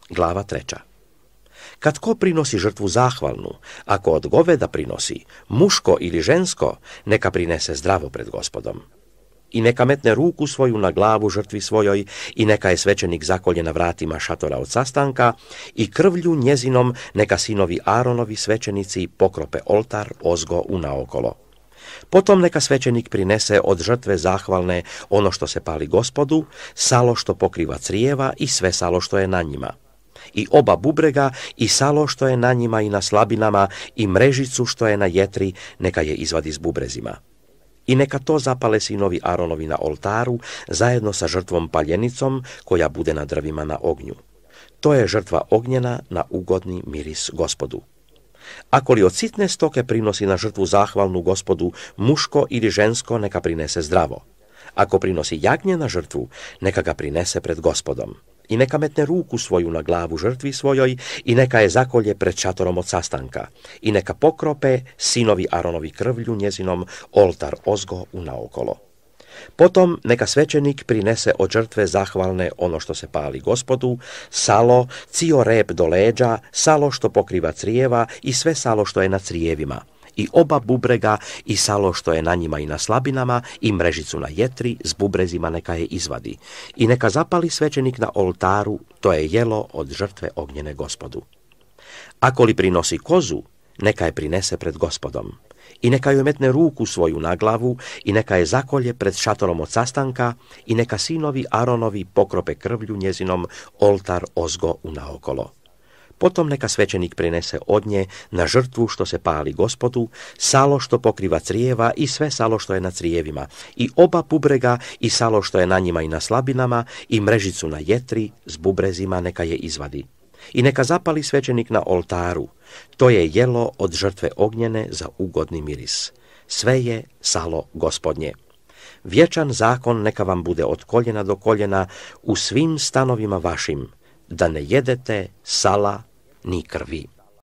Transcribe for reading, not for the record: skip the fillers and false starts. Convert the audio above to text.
Glava 3. Kad ko prinosi žrtvu zahvalnu, ako od goveda prinosi, muško ili žensko, neka prinese zdravo pred Gospodom. I neka metne ruku svoju na glavu žrtvi svojoj i neka je svećenik zakolje na vratima šatora od sastanka i krvlju njezinom neka sinovi Aronovi svećenici pokrope oltar ozgo unaokolo. Potom neka svećenik prinese od žrtve zahvalne ono što se pali Gospodu, salo što pokriva crijeva i sve salo što je na njima. I oba bubrega i salo što je na njima i na slabinama i mrežicu što je na jetri neka je izvadi s bubrezima. I neka to zapale sinovi Aronovi na oltaru zajedno sa žrtvom paljenicom koja bude na drvima na ognju. To je žrtva ognjena na ugodni miris Gospodu. Ako li od sitne stoke prinosi na žrtvu zahvalnu Gospodu muško ili žensko, neka prinese zdravo. Ako prinosi jagnje na žrtvu, neka ga prinese pred Gospodom. I neka metne ruku svoju na glavu žrtvi svojoj i neka je zakolje pred šatorom od sastanka. I neka pokrope sinovi Aronovi krvlju njezinom oltar ozgo unaokolo. Potom neka svećenik prinese od žrtve zahvalne ono što se pali Gospodu, salo, cio rep do leđa, salo što pokriva crijeva i sve salo što je na crijevima, i oba bubrega i salo što je na njima i na slabinama i mrežicu na jetri s bubrezima neka je izvadi. I neka zapali svećenik na oltaru, to je jelo od žrtve ognjene Gospodu. Ako li prinosi kozu, neka je prinese pred Gospodom. I neka joj metne ruku svoju na glavu i neka je zakolje pred šatorom od sastanka i neka sinovi Aronovi pokrope krvlju njezinom oltar ozgo unaokolo. Potom neka svećenik prinese od nje na žrtvu što se pali Gospodu, salo što pokriva crijeva i sve salo što je na crijevima, i oba bubrega i salo što je na njima i na slabinama i mrežicu na jetri s bubrezima neka je izvadi. I neka zapali svećenik na oltaru, to je jelo od žrtve ognjene za ugodni miris. Sve je salo Gospodnje. Vječan zakon neka vam bude od koljena do koljena u svim stanovima vašim, da ne jedete sala ni krvi.